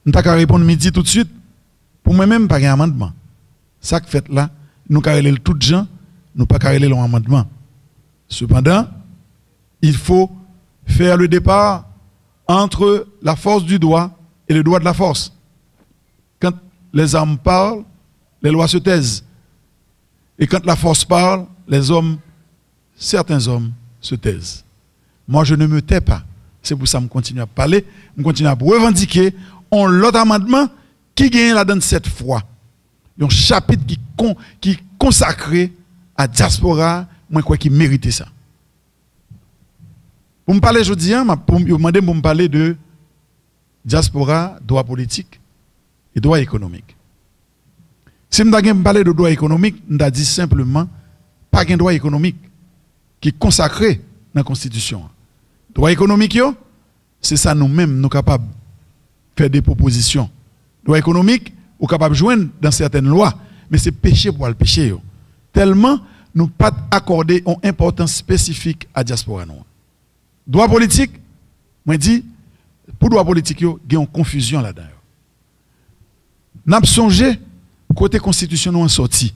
Nous avons répondre midi tout de suite. Pour moi-même, pas un amendement. Ça que fait là, nous avons tout de gens, nous pas carré un amendement. Cependant, il faut faire le départ entre la force du droit et le droit de la force. Quand les armes parlent, les lois se taisent. Et quand la force parle, certains hommes se taisent. Moi, je ne me tais pas. C'est pour ça que je continue à parler, je continue à revendiquer l'autre amendement qui gagne là-dedans cette fois. Un chapitre qui est consacré à la diaspora, moi, qui mérite ça. Pour me parler aujourd'hui, pour me parler de diaspora, droit politique et droit économique. Si je me parler de droit économique, je dis simplement pas un droit économique qui est consacré dans la Constitution. Droit économique, c'est ça nous-mêmes, nous sommes capables de faire des propositions. Droit économique, nous sommes capables de joindre dans certaines lois, mais c'est péché pour le péché. Tellement nous pas accorder une importance spécifique à la diaspora. Droit politique, moi dis, pour droit politique, il y a une confusion là-dedans. Nous avons songé, côté constitution, nous en sorti.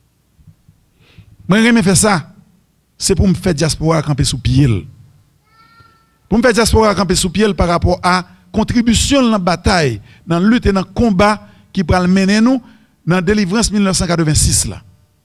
Moi, je faire ça, c'est pour me faire diaspora camper sous pied. Pour me faire diaspora camper sous pied par rapport à contribution dans la bataille, dans la lutte et dans le combat qui va mener nous dans la délivrance 1986 là.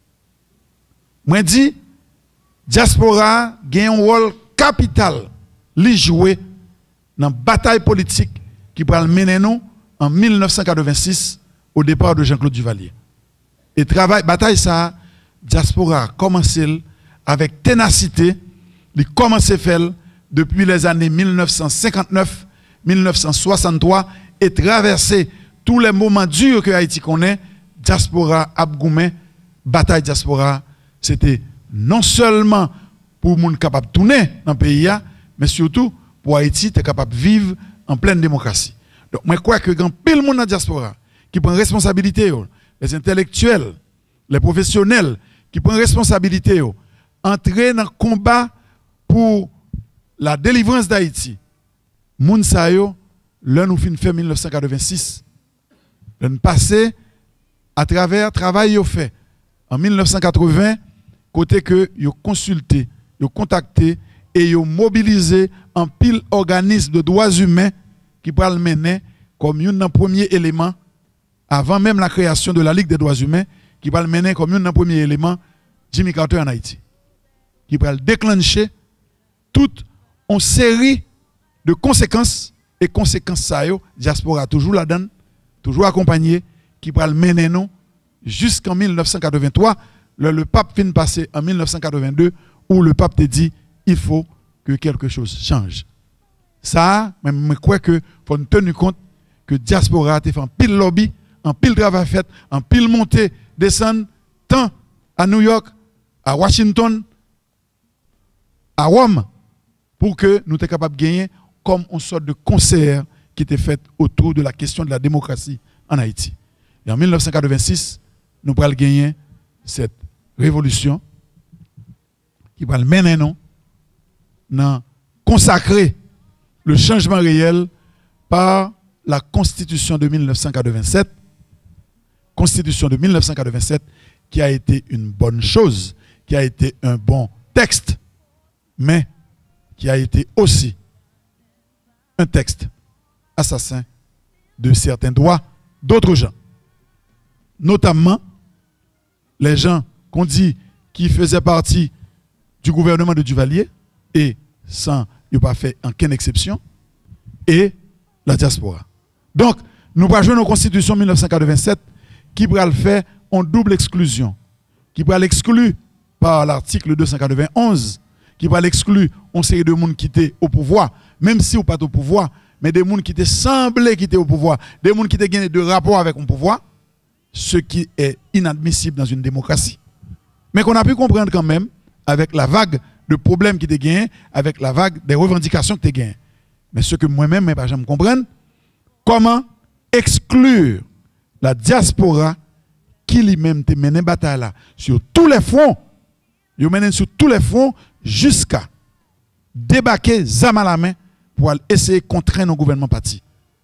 Moi dis diaspora gagne un rôle capital li jouer dans la bataille politique qui va mener nous en 1986 au départ de Jean-Claude Duvalier. Et bataille ça diaspora a commencé avec ténacité, il a commencé à faire depuis les années 1959, 1963 et traversé tous les moments durs que Haïti connaît, diaspora Abgoumen, bataille diaspora, c'était non seulement pour les gens capables de tourner dans le pays, mais surtout pour Haïti être capable de vivre en pleine démocratie. Donc, moi, je crois que quand pile monde dans la diaspora qui prend responsabilité, les intellectuels, les professionnels qui prennent responsabilité, entrer dans le combat pour la délivrance d'Haïti. Moun sa yo, là nous fin fait 1986. Nous passé à travers travail yo fait en 1980 côté que yo consulté, yo contacté et yo mobilisé un pile organisme de droits humains qui pral mener comme un premier élément avant même la création de la Ligue des droits humains qui pral mener comme un premier élément Jimmy Carter en Haïti qui pral déclencher toute une série de conséquences et conséquences ça yo diaspora toujours là-dedans toujours accompagné qui pral mener nous jusqu'en 1983 le pape fin passé en 1982 où le pape te dit il faut que quelque chose change. Ça, je crois que faut nous tenir compte que diaspora a fait un pile lobby, un pile travail fait, un pile montée, descendre, tant à New York, à Washington, à Rome, pour que nous soyons capables de gagner comme une sorte de concert qui était fait autour de la question de la démocratie en Haïti. Et en 1986, nous allons gagner cette révolution qui va mener nous dans consacrer le changement réel par la Constitution de 1987. Constitution de 1987 qui a été une bonne chose, qui a été un bon texte, mais qui a été aussi un texte assassin de certains droits d'autres gens. Notamment les gens qu'on dit qui faisaient partie du gouvernement de Duvalier et sans il pas fait aucune exception et la diaspora. Donc nous allons jouer nos constitutions 1987 qui va le faire en double exclusion, qui va l'exclure par l'article 291, qui va l'exclure en série de monde qui étaient au pouvoir, même si ou pas au pouvoir, mais des gens qui étaient semblés qui étaient au pouvoir, des gens qui étaient gagné de rapport avec le pouvoir, ce qui est inadmissible dans une démocratie. Mais qu'on a pu comprendre quand même avec la vague de problèmes qui étaient gagnés, avec la vague des revendications qui étaient gagnées. Mais ce que moi-même, je ne comprends pas, comment exclure la diaspora qui lui-même te mène bataille là sur tous les fronts, il mène sur tous les fronts jusqu'à débarquer zam à la main pour essayer de contraindre le gouvernement parti.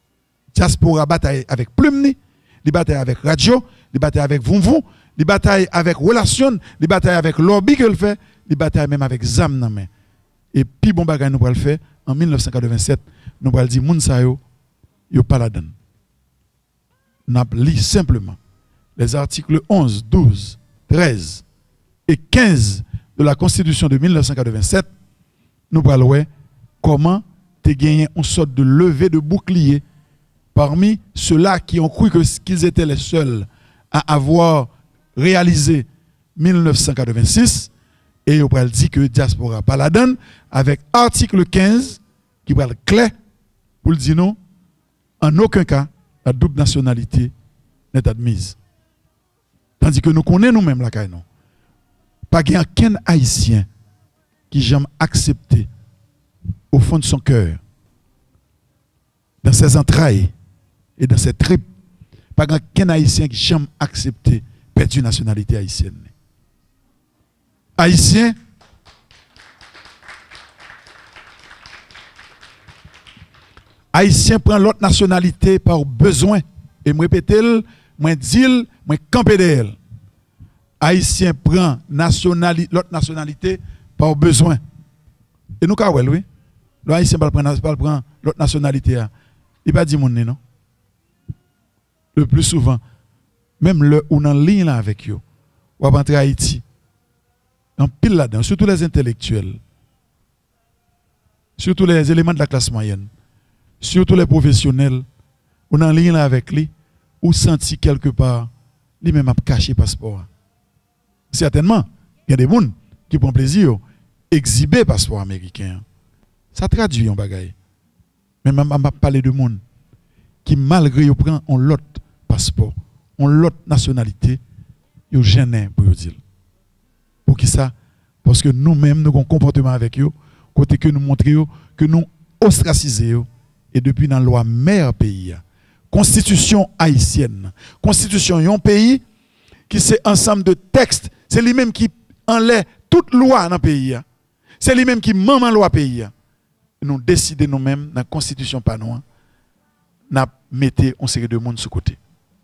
Diaspora bataille avec Plumni, il bataille avec radio, il bataille avec Vunvou, il bataille avec relation, il bataille avec lobby que le fait, il bataille même avec zam nan men. Et puis bon bagay nous va le faire en 1987, nous va dire moun sa yo pas la donne. N'a li simplement les articles 11, 12, 13 et 15 de la Constitution de 1987, nous parlons comment tu gagné une sorte de levée de bouclier parmi ceux-là qui ont cru qu'ils étaient les seuls à avoir réalisé 1986, et on va dire que diaspora pas la donne avec article 15 qui va être clair pour dire non, en aucun cas la double nationalité n'est admise. Tandis que nous connaissons nous-mêmes la caille non. Pas aucun haïtien qui jamais accepté au fond de son cœur, dans ses entrailles et dans ses tripes, pas aucun haïtien qui jamais accepté perdre une nationalité haïtienne. Haïtien, Haïtien prend l'autre nationalité par besoin. Et moi répète, moi dis, moi camper d'elle. Haïtien prend l'autre nationalité par besoin. Et nous avons oui. Le Haïtien prend l'autre nationalité. Il va dire mon non. Le plus souvent, même le ou en ligne là avec eux, ou va entrer à Haïti. En pile là-dedans, surtout les intellectuels, surtout les éléments de la classe moyenne, surtout les professionnels, ou en ligne là avec lui, ou senti quelque part, lui-même a caché passeport. Certainement, il y a des gens qui prennent plaisir à exhiber passeport américain. Ça traduit en bagaille. Mais je vais parler de gens qui, malgré qu'ils prennent l'autre passeport, l'autre nationalité, ils gênent pour dire. Pour qui ça? Parce que nous-mêmes, nous avons un comportement avec eux, côté que nous montrons que nous ostracisons, et depuis dans la loi mère pays, constitution haïtienne, constitution d'un pays qui c'est ensemble de textes, c'est lui-même qui enlève toute loi dans le pays, c'est lui-même qui maman loi pays. Nous décidons nous-mêmes, dans la constitution pas nous, nous mettons une série de monde sur côté.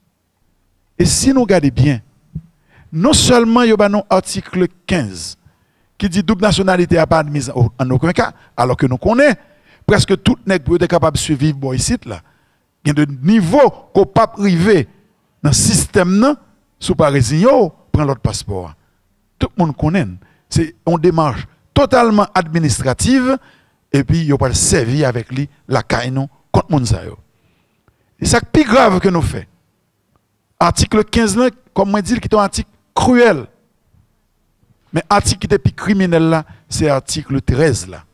Et si nous regardons bien, non seulement il y a un article 15 qui dit double nationalité n'est pas admise en aucun cas, alors que nous connaissons presque tout nèg pour être capable de suivre ici là. Il y a de niveau qu'on pas privé dans le système sous parisien prend l'autre passeport. Tout le monde connaît. C'est une démarche totalement administrative et puis il pas servir avec lui la caïnon contre moun sa yo. Et ça plus grave que nous fait. Article 15 là, comme moi dit, qui est un article cruel. Mais l'article qui est plus criminel là, c'est l'article 13 là.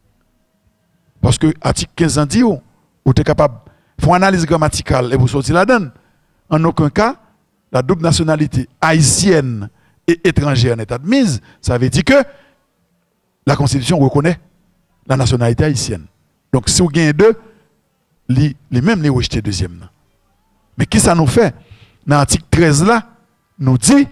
Parce que l'article 15 ans dit, ou tu es capable de faire une analyse grammaticale et vous sortir là-dedans. En aucun cas, la double nationalité haïtienne et étrangère n'est admise. Ça veut dire que la Constitution reconnaît la nationalité haïtienne. Donc si vous gagnez deux, les mêmes les rejeter deuxième. Mais qui ça nous fait? Dans l'article 13 là, nous dit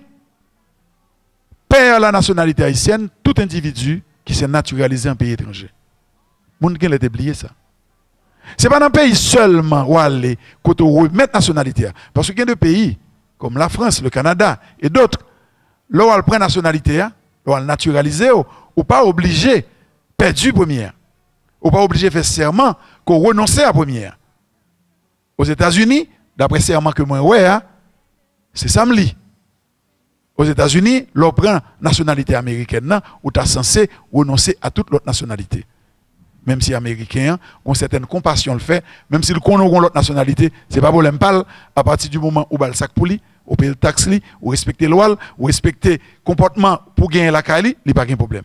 perd la nationalité haïtienne tout individu qui s'est naturalisé en pays étranger. Moun gen l'a oublié ça. C'est pas dans un pays seulement où aller quand on remet nationalité. Parce qu'il y a des pays comme la France, le Canada et d'autres, là où on prend nationalité, là où on naturalise, ou pas obligé perdu première. Ou pas obligé de faire serment qu'on renonce à première. Aux États-Unis, d'après serment que moi ouais, c'est samedi. Aux États-Unis, l'on prend nationalité américaine ou tu es censé renoncer à toute l'autre nationalité. Même si les Américains ont certaine compassion le fait, même s'ils connaissent l'autre nationalité, ce n'est pas problème pas à partir du moment où il y a le sac pour lui, ou paye le taxe, ou respecter la loi, ou respecter le comportement pour gagner la caille, il n'y a pas de problème.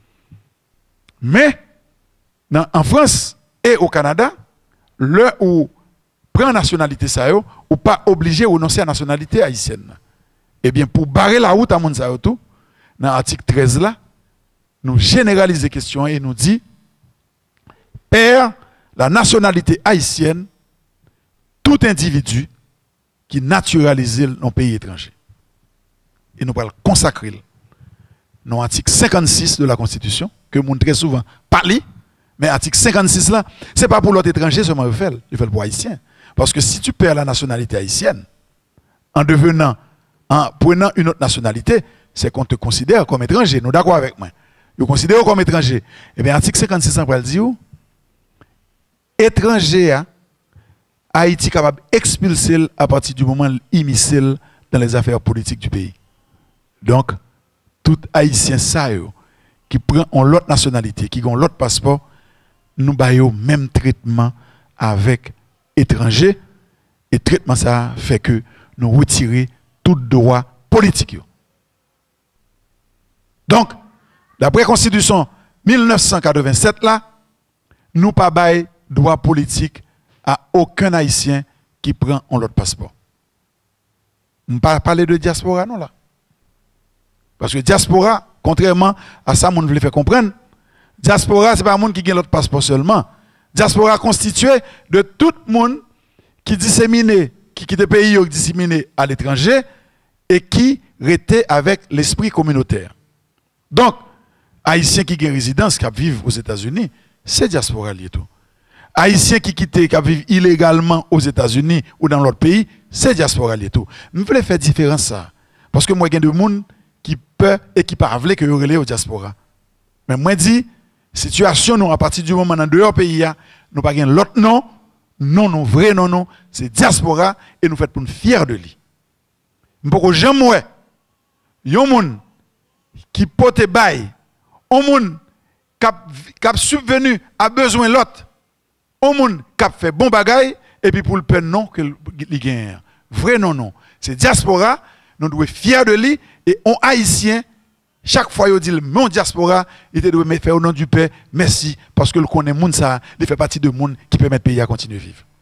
Mais, en France et au Canada, le où prend nationalité ça ou pas obligé de renoncer à la nationalité haïtienne. Eh bien, pour barrer la route à mon ça tout, dans l'article 13 là, nous généralisons la question et nous dit perd la nationalité haïtienne tout individu qui naturalise dans un pays étranger. Et nous allons consacrer dans l'article 56 de la Constitution, que nous très souvent parlons, mais l'article 56 là, ce n'est pas pour l'autre étranger seulement, il fait le pour haïtien. Parce que si tu perds la nationalité haïtienne, en prenant une autre nationalité, c'est qu'on te considère comme étranger. Nous d'accord avec moi. Vous considérez comme étranger. Eh bien, article 56 on va dire, étranger, Haïti est capable d'expulser à partir du moment où il immisce dans les affaires politiques du pays. Donc, tout Haïtien qui prend l'autre nationalité, qui a l'autre passeport, nous avons même traitement avec étrangers. Et traitement ça fait que nous retirons tout droit politique. Donc, d'après la Constitution 1987, là, nous pas bail droit politique à aucun Haïtien qui prend l'autre passeport. On ne parle pas de diaspora, non, là. Parce que diaspora, contrairement à ça, on veut faire comprendre, diaspora, ce n'est pas un monde qui a l'autre passeport seulement. Diaspora constitué de tout le monde qui dissémine, qui quitte le pays, qui dissémine à l'étranger et qui était avec l'esprit communautaire. Donc, Haïtiens qui ont résidence, qui vivent aux États-Unis, c'est diaspora lié tout. Haïtiens qui quittent, qui vivent illégalement aux États-Unis ou dans l'autre pays, c'est diaspora lié tout. Nous voulons faire différence ça. Parce que moi, il y a des gens qui peuvent et qui parlent que vous relèvez au diaspora. Mais moi, je dis, situation, nous, à partir du moment dans dehors pays, nous pas l'autre nom, non, vrai non, c'est diaspora et nous faisons pour nous fiers de lui. Nous ne pouvons jamais voir, il y a des gens qui portent bail, un monde qui a subvenu à besoin de l'autre, un monde qui a fait bon bagaille, et puis pour le peine non, que il gagne. Vrai non. C'est diaspora, nous devons être fiers de lui, et on haïtien, chaque fois il dit mon diaspora, il doit me faire au nom du Père, merci, parce que le connaît monde ça, il fait partie de monde qui permet le pays à continuer à vivre.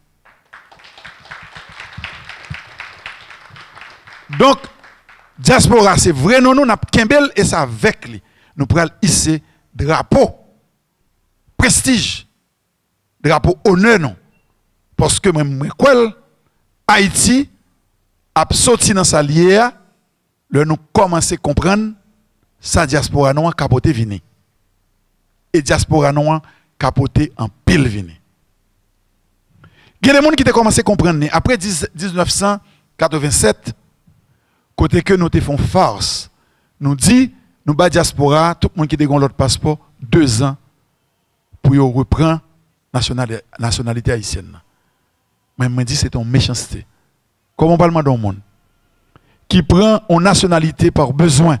Donc, diaspora, c'est vrai non, nous avons Kembel et ça avec lui. Nous prenons ici drapeau, prestige, drapeau honneur non. Parce que même Haïti a sorti dans sa lière, nous commençons à comprendre sa diaspora non capoté vini. Et diaspora non capoté en pile vini. Il y a des gens qui ont commencé à comprendre après 1987, côté que nous te font farce, nous dit nous bas diaspora, tout le monde qui a l'autre passeport 2 ans pour reprendre nationalité haïtienne. Mais je me dis c'est une méchanceté. Comment on parle d'un monde qui prend une nationalité par besoin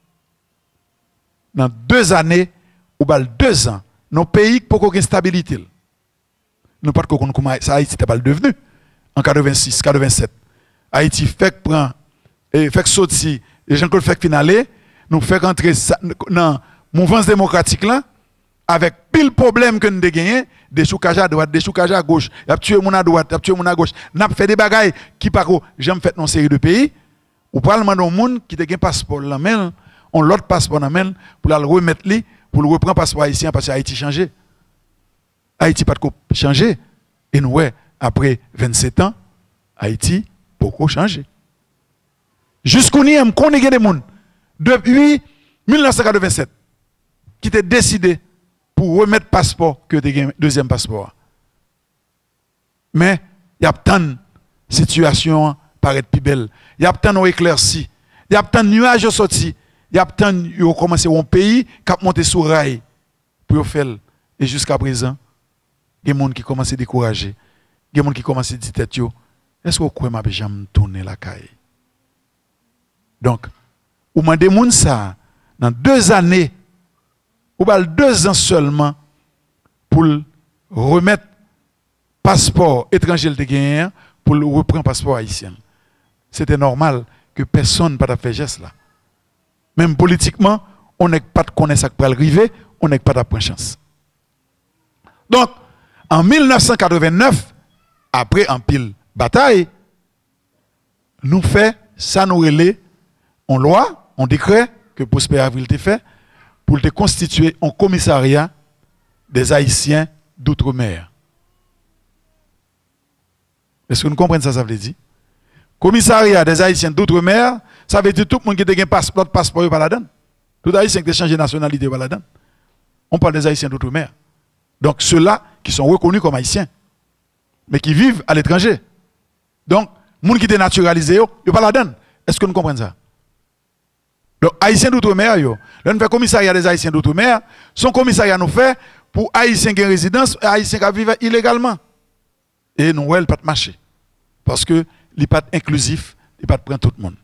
dans 2 années ou 2 ans, nos pays pour aucune stabilité. Nous pas comment ça Haïti n'est pas devenu en 86, 87. Haïti fait prend et fait sortir et Jean-Claude fait finale, nous fait rentrer dans mouvance démocratique là avec pile problème que nous avons gagné, des choukages à droite, des choukages à gauche, y a tué mon à droite, y a tué mon à gauche, n'a fait des bagailles qui par j'aime fait dans série de pays ou parlement d'un monde qui a un passeport la main, on l'autre passeport la main pour le remettre li pour le reprendre passeport haïtien parce que Haïti changé. Haïti pas de changer et nous après 27 ans Haïti beaucoup changé. Jusqu'au n'y a des gens depuis 1987 qui étaient décidé pour remettre passeport que de deuxième passeport. Mais il y a tant de situations paraît plus belle. Il y a tant d'éclaircies. Il y a tant de nuages sortis. Il y a tant de commencé un pays qui a monté sur rail pour faire. Et jusqu'à présent, il y a des gens qui commencent à décourager. Il y a des gens qui commencent à dire tête yo, est-ce que vous croyez que je vais jamais tourner la caille? Donc, ou m'a demandé ça dans 2 années, ou 2 ans seulement pour remettre passeport étranger de gagner pour le reprendre passeport haïtien. C'était normal que personne ne pas faire geste là. Même politiquement, on n'est pas de connaître ça qui peut arriver, on n'est pas de prendre chance. Donc, en 1989, après un pile bataille, nous fait ça nous relais en loi, en décret que Prosper Avril te fait pour te constituer un commissariat des Haïtiens d'outre-mer. Est-ce que nous comprenons ça, ça veut dire? Commissariat des Haïtiens d'outre-mer, ça veut dire tout le monde qui a un passeport par la donne. Tout Haïtien qui a changé de nationalité par la donne. On parle des Haïtiens d'outre-mer. Donc ceux-là qui sont reconnus comme Haïtiens. mais qui vivent à l'étranger. Donc, les gens qui étaient naturalisés, ils ne pas la donne. Est-ce que nous comprenons ça? Donc, Haïtiens d'outre-mer, là, nous faisons commissariat des Haïtiens d'outre-mer, son commissariat nous fait pour Haïtiens qui ont résidence et Haïtiens qui vivent illégalement. Et nous, elle pas de marché. Parce que il n'est pas inclusif, il n'est pas de prendre tout le monde.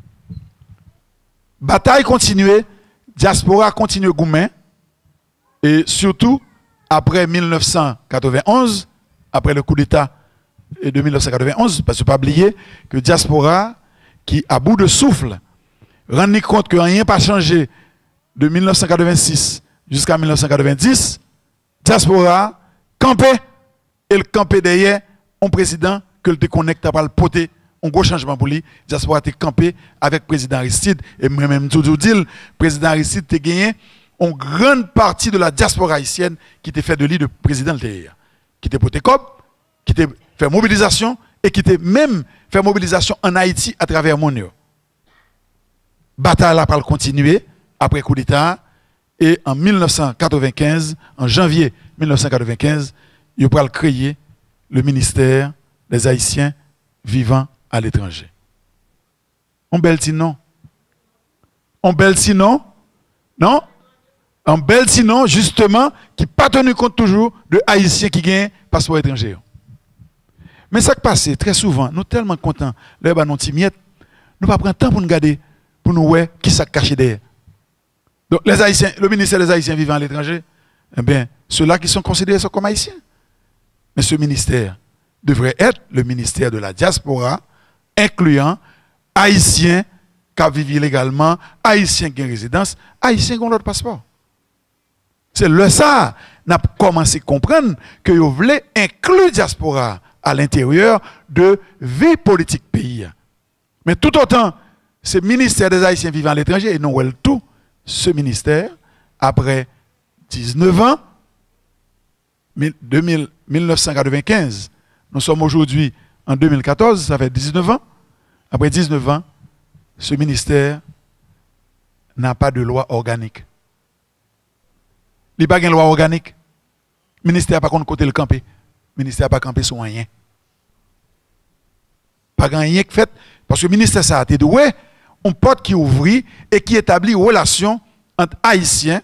Bataille continue, diaspora continue goumen, et surtout après 1991, après le coup d'État de 1991, parce qu'il ne faut pas oublier que diaspora, qui à bout de souffle, rend compte que rien n'a pas changé de 1986 jusqu'à 1990, diaspora campait et le campé derrière un président que le déconnecte par le poté, un gros changement pour lui. Diaspora a campé avec le président Aristide et moi-même tout dire, le président Aristide a gagné une grande partie de la diaspora haïtienne qui était fait de lui le président de l'État, qui était poté cop, qui était fait mobilisation et qui était même fait mobilisation en Haïti à travers mon monde. Bataille là pour continuer après coup d'État et en 1995, en janvier 1995, il a créé le ministère des Haïtiens vivant à l'étranger. On bel petit nom. On bel petit nom. Non? Un bel petit nom, justement, qui n'a pas tenu compte toujours de Haïtiens qui gagnent passeport étranger. Mais ça qui passe très souvent, nous sommes tellement contents, nous ne nous pas prendre temps pour nous garder, pour nous voir qui s'est caché derrière. Donc, les Haïtiens, le ministère des Haïtiens vivant à l'étranger, eh bien, ceux-là qui sont considérés comme Haïtiens. Mais ce ministère devrait être le ministère de la diaspora, incluant Haïtiens qui vivent illégalement, Haïtiens qui ont résidence, Haïtiens qui ont leur passeport. C'est le ça, n'a commencé à comprendre que vous voulez inclure la diaspora à l'intérieur de vie politique pays. Mais tout autant, ce ministère des Haïtiens vivant à l'étranger, et non tout, ce ministère, après 19 ans, 1995, nous sommes aujourd'hui en 2014, ça fait 19 ans. Après 19 ans, ce ministère n'a pas de loi organique. Il n'y a pas de loi organique. Le ministère n'a pas contre côté le camper. Le ministère n'a pas campé sur rien. Pas rien qui fait. Parce que le ministère, ça a été doué, on porte qui ouvre et qui établit une relation entre Haïtiens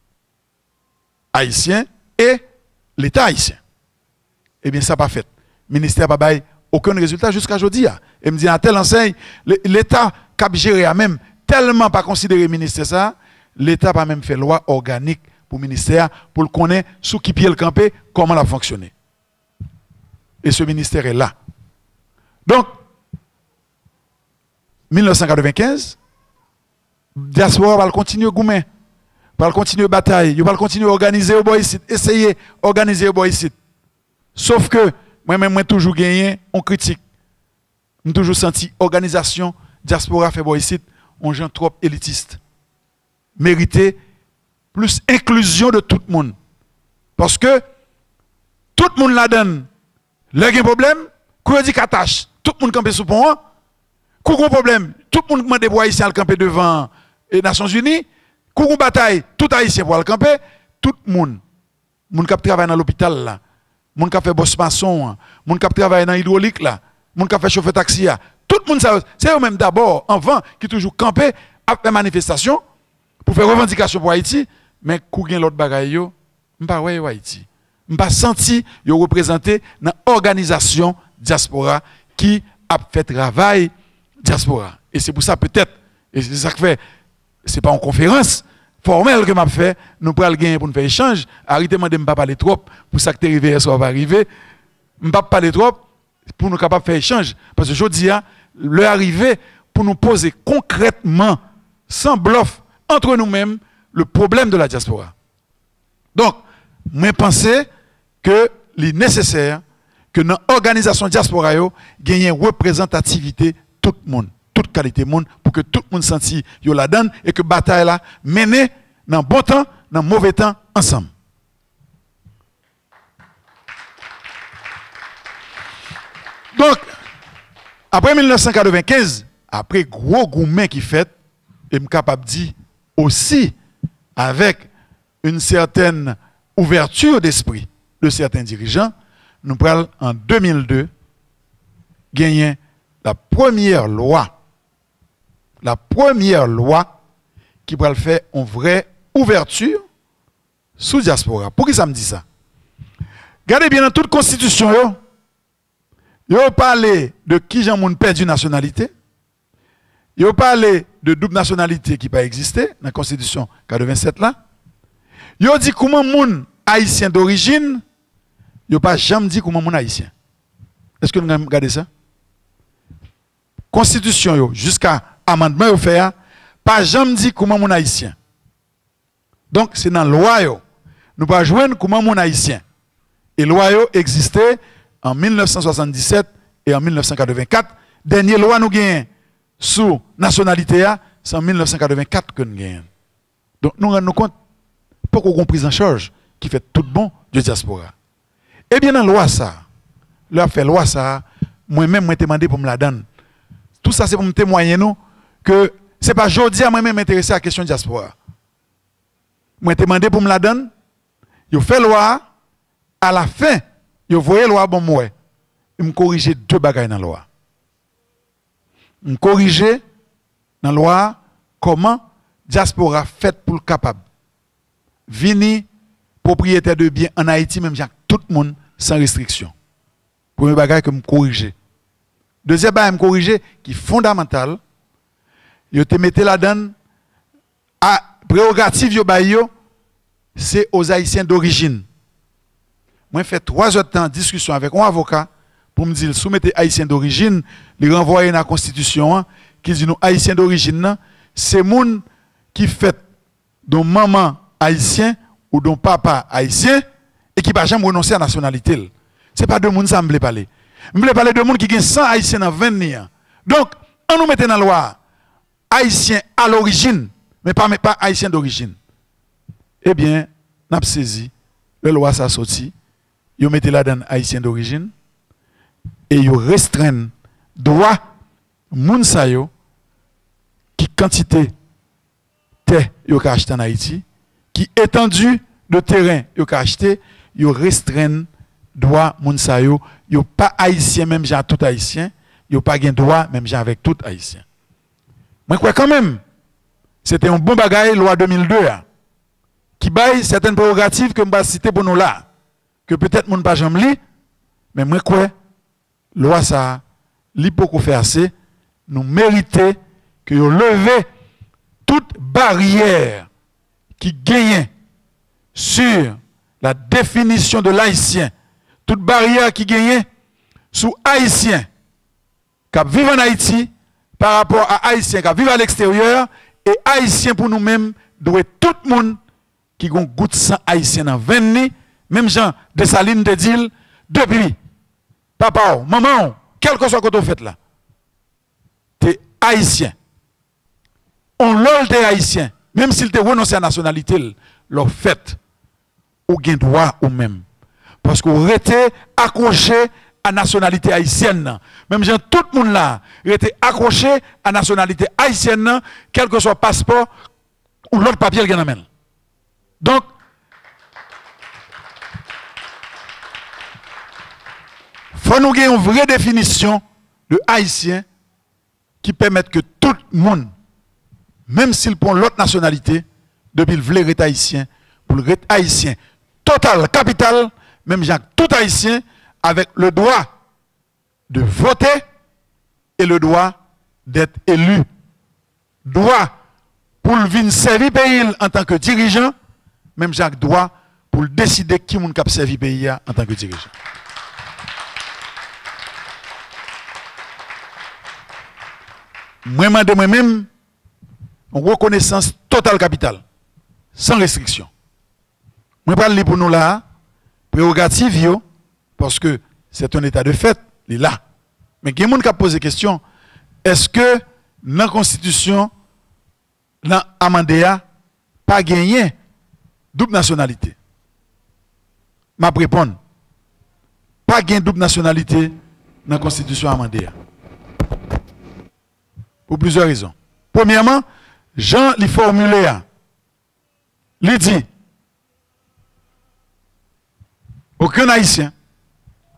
et l'État haïtien. Eh bien, ça n'a pas fait. Le ministère n'a pas eu aucun résultat jusqu'à aujourd'hui. Et me dit, à telle enseigne, l'État qui géré même tellement pas considéré le ministère ça, l'État n'a pas même fait loi organique pour le ministère, pour le connaître, sous qui pied le campé, comment il a fonctionné. Et ce ministère est là. Donc, 1995, diaspora va continuer goumen, va continuer bataille, va continuer organiser au boy site, essayer organiser au boy site. Sauf que moi-même moi toujours gagné, on critique. J'ai toujours senti organisation diaspora fait boy site, on gens trop élitiste. Mériter plus inclusion de tout le monde. Parce que tout le monde la donne. Là, il y a un problème, quand dit qu'attache, tout le monde campe sous pont. Quand il y a un problème, tout le monde demande des haïtiens à camper devant les Nations Unies. Quand il y a une bataille, tout haïtien pour le camper. Tout le monde qui travaille dans l'hôpital, là, les gens qui fait boss maçon, les gens qui travaille dans l'hydraulique, les gens qui fait chauffeur taxi, tout le monde, c'est eux-mêmes d'abord, avant, qui toujours campé, à faire manifestation, pour faire revendication pour Haïti. Mais quand il y a l'autre bagaille, je ne sais pas Haïti. Je n'ai pas senti qu'ils représenté dans l'organisation diaspora qui a fait travail diaspora. Et c'est pour ça peut-être, et c'est ça que fait, ce n'est pas une conférence formelle que m'a fait, nous prenons le gain pour nous faire échange. Arrêtez de ne pas parler trop, pour ça que tu es arrivé, ça va arriver. Je ne pas parler trop pour nous capables de faire échange. Parce que je dis, le arrivé pour nous poser concrètement, sans bluff, entre nous-mêmes, le problème de la diaspora. Donc, moi, je pense que c'est nécessaire que dans l'organisation diaspora, il y ait une représentativité tout le monde, toute qualité de monde, pour que tout le monde sente yo la donne et que la bataille là menée dans bon temps, dans mauvais temps, ensemble. Donc, après 1995, après gros gourmet qui fait, je suis capable de dire aussi, avec une certaine ouverture d'esprit de certains dirigeants, nous prenons en 2002 gagner la première loi qui va faire une vraie ouverture sous diaspora. Pour qui ça me dit ça? Regardez bien dans toute constitution, yo parlé de qui j'en moun perdu nationalité. Yo parlé de double nationalité qui pas existé dans la constitution 87 là. Yo dit comment moun haïtien d'origine, yo pas jamais dit comment moun haïtien. Est-ce que nous avons regardé ça? Constitution yo jusqu'à amendement yo fait pas jamais dit comment moun haïtien. Donc c'est dans loi yo. Nous pas joindre comment moun haïtien. Et loi yo existait en 1977 et en 1984. Dernière loi nous gagne sous nationalité, c'est en 1984 que nous gagnons. Donc nous rendons compte, pour qu'on prise en charge qui fait tout bon de diaspora. Eh bien, dans la loi, ça, leur fait loi, ça, moi-même, je demandé pour me la donner. Tout ça, c'est pour me témoigner, nous, que ce n'est pas aujourd'hui à moi-même m'intéresser à la question de diaspora. Moi, je demandé pour me la donner. Je fais loi, à la fin, je voyais loi, bon, moi, je me corriger deux bagages dans la loi. Je me corriger dans la loi comment diaspora fait pour le capable. Vini propriétaire de biens en Haïti, même tout le monde sans restriction. Premier bagage que me corriger. Deuxième bagage me corriger qui est fondamental. Yo te mette la donne à prérogative yo ba yo, c'est aux Haïtiens d'origine. Moi fait 3 heures de temps discussion avec un avocat pour me dire soumettez Haïtiens d'origine, les renvoyer dans la constitution qui dit nous Haïtiens d'origine c'est moun qui fait dont maman haïtien ou dont papa haïtien et qui ne va jamais renoncer à la nationalité. Ce n'est pas de monde ça me parler. Je me parler de monde qui ont 100 haïtiens dans 20 ans. Donc, on nous mette dans la loi haïtien à l'origine, mais pas haïtien d'origine. Eh bien, nous avons saisi, la loi s'est sorti, vous mettez là dans haïtien d'origine et vous restreignez droit moun sa yo qui quantité terre yo ka acheté en Haïti, qui étendue de terrain yo ka acheté, yo restreignent droit moun sa yo pas haïtien même genre tout haïtien, yo pas gen droit même genre avec tout haïtien. Moi quoi quand même c'était un bon bagage loi 2002 qui baille certaines prérogatives que m'ba citer pour nous là que peut-être moun pas jamais li mais moi quoi loi ça li pour faire assez nous mériter que yo lever toute barrière qui gagne sur la définition de l'haïtien, toute barrière qui gagne sous haïtien qui vivent en Haïti par rapport à haïtien qui vivent à l'extérieur et haïtien pour nous-mêmes doit tout le monde qui a goût sang haïtien dans 20 ans, même Jean Dessalines te dit depuis papa, maman, quel que soit ce que tu fais là, tu es haïtien. On l'a été haïtien, même s'il te renoncé à la nationalité, leur fait, ou gain droit ou même. Parce qu'on était accroché à la nationalité haïtienne. Même gens, tout le monde là, était accroché à la nationalité haïtienne, quel que soit le passeport ou l'autre papier qu'il amène. Donc, il faut nous avoir une vraie définition de haïtien qui permette que tout le monde, même s'il prend l'autre nationalité, depuis le vrai haïtien, pour le haïtien total, capital, même tout haïtien, avec le droit de voter et le droit d'être élu. Droit pour le venir servir pays en tant que dirigeant, même droit pour décider qui moun k'ap servi pays en tant que dirigeant. Moi-même, une reconnaissance totale capitale, sans restriction. Je parle pour nous là, prérogative, parce que c'est un état de fait, il est là. Mais il y a des gens qui posent la question, est-ce que dans la Constitution, dans l'Amandéa, pas gagné double nationalité? Je vais répondre, pas gagné double nationalité dans la Constitution Amandéa. Pour plusieurs raisons. Premièrement, Jean l'a formulé, il dit, aucun haïtien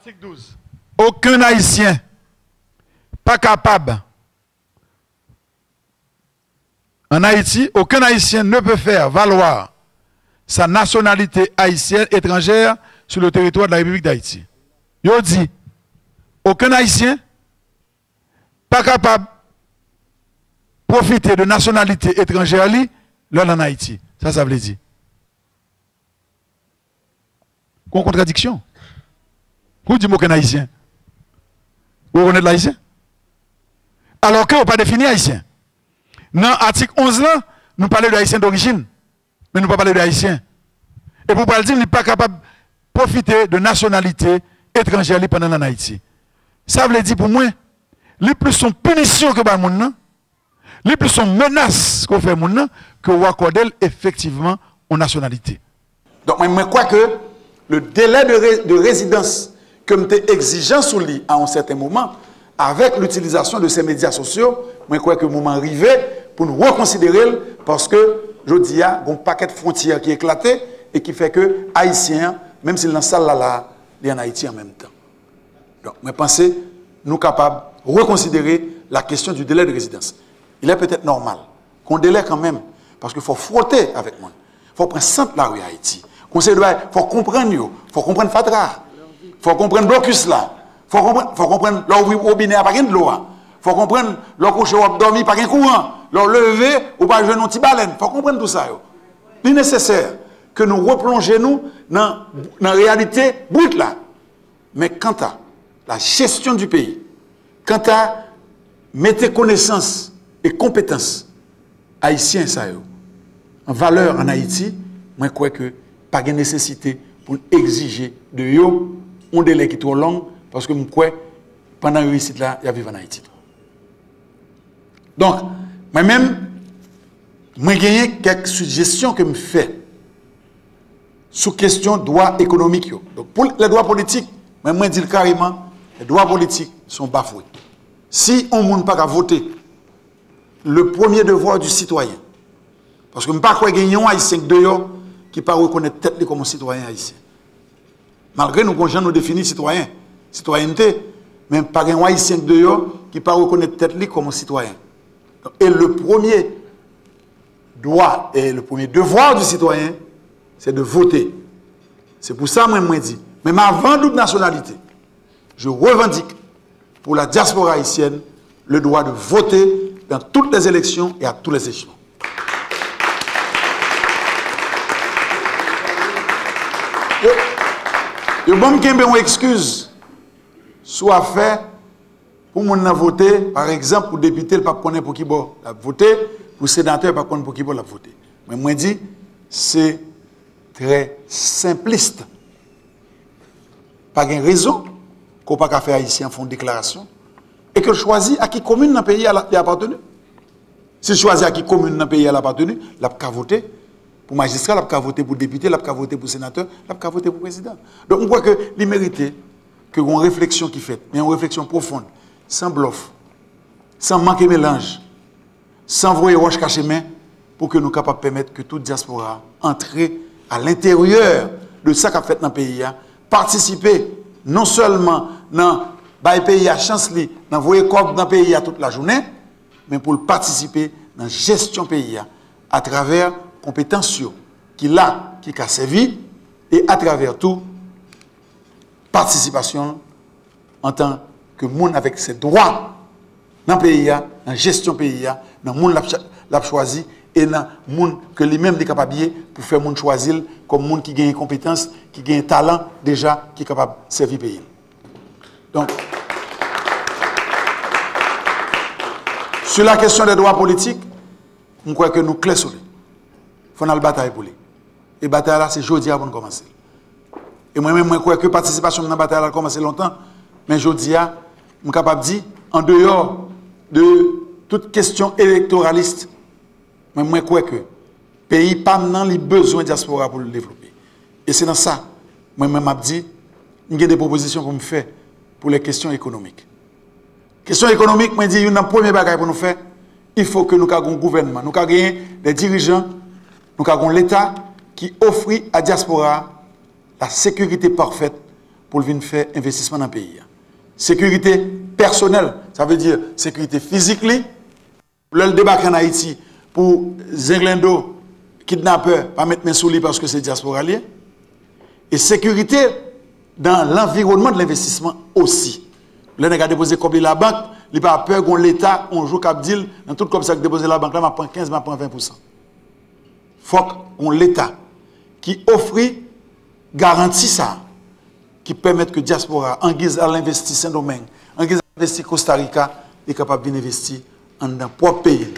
Article 12. Aucun Haïtien pas capable. En Haïti, aucun Haïtien ne peut faire valoir sa nationalité haïtienne étrangère sur le territoire de la République d'Haïti. Yo dit, aucun Haïtien pas capable de profiter de nationalité étrangère là en Haïti. Ça veut dire. Qu'on contradiction. Vous dites aucun Haïtien. Vous connaissez l'Haïtien? Alors que vous pas défini Haïtien. Dans l'article 11 là, nous parlons de Haïtien d'origine, mais nous ne parlons pas de Haïtien. Et pour parler dire, il n'est pas capable de profiter de nationalité étrangère pendant en Haïti. Ça veut dire pour moi, les plus sont punitions que le monde, les plus sont menaces qu'on fait monde que vous accordez effectivement aux nationalités. Donc je crois que le délai de résidence que nous sommes exigeants sur lui à un certain moment, avec l'utilisation de ces médias sociaux, je crois que le moment arrivé pour nous reconsidérer parce que je dis, il y a un paquet de frontières qui est éclaté et qui fait que les Haïtiens, même s'ils sont dans la salle là, ils sont en Haïti en même temps. Donc, je pense que nous sommes capables de reconsidérer la question du délai de résidence. Il est peut-être normal qu'on délai quand même, parce qu'il faut frotter avec moi. Il faut prendre centre la rue Haïti. Il faut comprendre, il faut comprendre Fatra, il faut comprendre Blocus là, il faut comprendre leur robinet à pas de l'eau. Il faut comprendre leur coucher ou dormir par un courant, leur lever ou pas jouer une petite baleine. Il faut comprendre tout ça. Il est nécessaire que nous replongions dans la réalité brute là. Mais quant à la gestion du pays, quant à mettre connaissances et compétences haïtiens ça en valeur en Haïti, moi je crois que pas de nécessité pour exiger de eux un délai qui est trop long parce que je crois pendant la réussite là, il y a vivre en Haïti. Donc, moi-même, j'ai quelques suggestions que je fais sous question de droits économiques. Donc, pour les droits politiques, je dis carrément, les droits politiques sont bafoués. Si on ne peut pas voter, le premier devoir du citoyen, parce que je ne crois pas qu'il y ait un haïtien qui ne peut pas reconnaître tête comme un citoyen haïtien. Malgré nous, quand nous définissons citoyen, citoyenneté, mais pas un haïtien qui ne peut pas reconnaître tête comme un citoyen. Et le premier droit et le premier devoir du citoyen, c'est de voter. C'est pour ça que moi je dis, même avant toute nationalité, je revendique pour la diaspora haïtienne le droit de voter dans toutes les élections et à tous les échelons. Je vais me excuse soit fait pour mon voter, par exemple, pour député, le pas connaître pour qui bon la voter, pour sénateur, pas connaître pour qui bon la voter. Mais moi, je dis, c'est très simpliste. Pas de raison qu'on ne peut pas faire haïtien font une déclaration et que je choisis à qui commune dans le pays il appartenu. Si je choisis à qui commune dans le pays il appartenu, il n'a pas voter pour magistrat, il n'a pas voter pour député, il n'a pas voter pour sénateur, il n'a pas voter pour président. Donc, on voit que il mérite que une réflexion qui fait, mais une réflexion profonde, sans bluff, sans manquer mélange, sans voyer roche caché main, pour que nous soyons capables de permettre que toute diaspora entre à l'intérieur de ça qu'a fait dans le pays, participer non seulement dans le pays à chance, dans voyer corps dans le pays toute la journée, mais pour participer dans la gestion pays à travers compétences qui a servi et à travers tout participation en tant que monde avec ses droits dans le pays, dans la gestion pays, dans le monde l'a choisi et dans le monde que lui-même est capable pour faire monde choisir comme monde qui gagne compétence, qui gagne talent déjà, qui est capable de servir le pays. Donc, sur la question des droits politiques, je crois que nous clés sur lui. Il faut faire une bataille pour lui. Et la bataille là, c'est jeudi avant de commencer. Et moi-même, je crois que la participation dans la bataille a commencé longtemps, mais jeudi, je suis capable de dire, en dehors de toute question électoraliste, mais je crois que le pays n'a pas besoin de diaspora pour le développer. Et c'est dans ça, moi-même, je dis, il y a des propositions pour me faire pour les questions économiques. Question économique, je dis, il y a un premier bagage pour nous faire, il faut que nous ayons un gouvernement, nous ayons des dirigeants, nous avons l'État qui offre à la diaspora la sécurité parfaite pour venir faire investissement dans le pays. Sécurité personnelle, ça veut dire sécurité physique. Le débarquer en Haïti pour Zenglendo, kidnappeur, pas mettre mes sous lui parce que c'est diaspora lié. Et sécurité dans l'environnement de l'investissement aussi. Le nèg a déposé comme la banque, il pas peur qu'on l'État, on joue cap deal, dans tout comme ça que déposer la banque là, m'a prend 15, m'a prend 20%. Faut qu'on l'État qui offre garantie ça, qui permet que diaspora, en guise à l'investir Saint-Domingue, en guise à investir Costa Rica, est capable d'investir dans notre propre pays.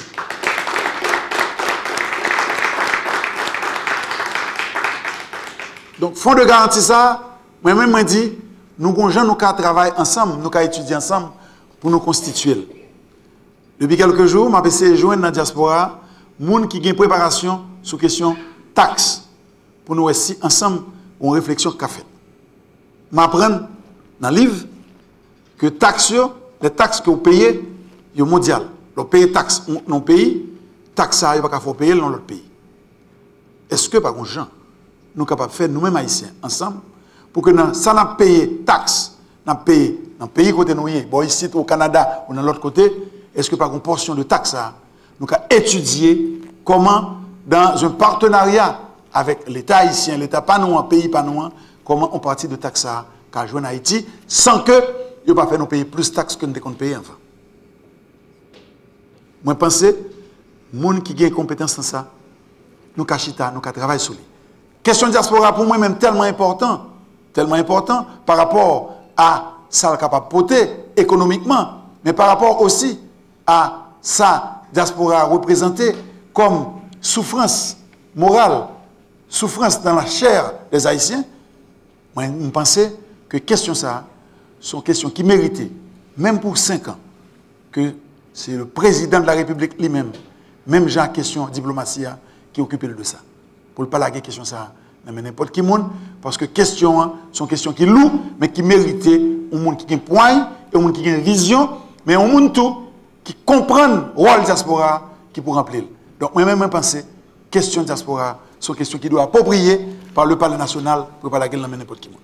Donc, fonds de garantie ça, moi-même, je dis, nous avons travailler ensemble, nous avons étudier ensemble pour nous constituer. Depuis quelques jours, je vais essayer de joindre dans la diaspora, les gens qui ont une préparation sur la question taxes, pour nous aussi ensemble, une réflexion qu'a fait. Je vais apprendre dans le livre que les taxes que vous payez, sont mondiales. Vous payez taxes dans le pays, taxes ça, il ne faut pas payer dans l'autre pays. Est-ce que, par contre, nous sommes capables de faire nous-mêmes haïtiens ensemble pour que ça n'a payé taxes, n'a payé dans le pays côté nous, bon ici au Canada ou dans l'autre côté, est-ce que par une portion de taxes nous avons étudié comment dans un partenariat avec l'État haïtien, l'État pas nous, un pays pas nous, comment on partit de taxes qu'a joué en Haïti sans que ne pas faire nous payer plus de taxes que nous devons payer avant. Moi je pense que les gens qui ont des compétences dans ça, nous avons travaillé sur lui. Question de diaspora pour moi même tellement important par rapport à ça capable de porter économiquement, mais par rapport aussi à ça diaspora représentée comme souffrance morale, souffrance dans la chair des Haïtiens. Moi, je pense que question ça sont questions qui méritaient, même pour 5 ans, que c'est le président de la République lui-même, même Jean question diplomatie, qui occupe de ça. Pour ne pas laguer question ça n'importe qui monde, parce que questions sont questions qui louent, mais qui méritent un monde qui a un point, un monde qui a une vision, mais un monde tout qui comprend le rôle de diaspora qui peut remplir. Donc moi-même je pense questions de diaspora sont questions qui doivent être appropriées par le Parlement national pour ne pas laguer n'importe qui monde.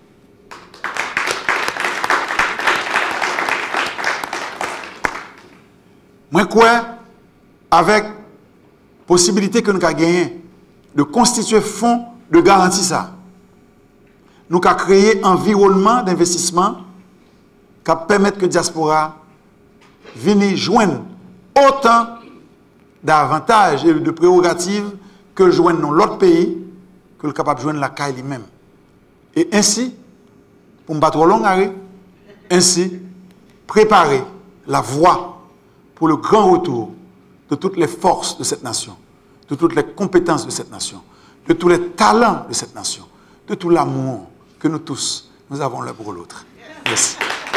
Moi je crois avec possibilité que nous avons gagné de constituer fonds de garantie ça. Nous avons créé un environnement d'investissement qui permet que la diaspora vienne joindre autant d'avantages et de prérogatives que joindre dans l'autre pays, que le capable de joindre la CAI lui-même. Et ainsi, pour ne pas trop long arrêt, ainsi préparer la voie pour le grand retour de toutes les forces de cette nation, de toutes les compétences de cette nation, de tous les talents de cette nation, de tout l'amour que nous tous, nous avons l'un pour l'autre. Merci.